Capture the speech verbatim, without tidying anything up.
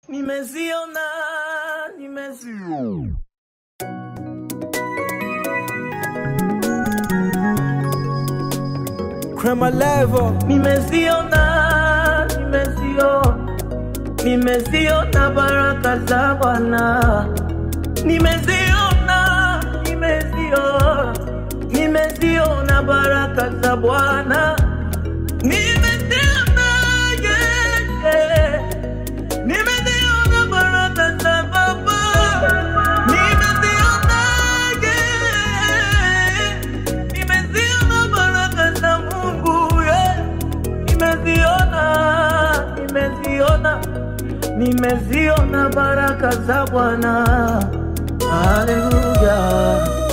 Nimeziona, nimeziona. Crema level. Nimeziona, nimeziona. Nimeziona baraka za Bwana. Nimeziona, nimeziona. Nimeziona baraka za Bwana. Nimeziona, yeah, yeah. Nimeziona baraka za Baba. Nimeziona, yeah. Nimeziona baraka za Mungu, yeah. Nimeziona, nimeziona. Nimeziona baraka za Bwana. Hallelujah.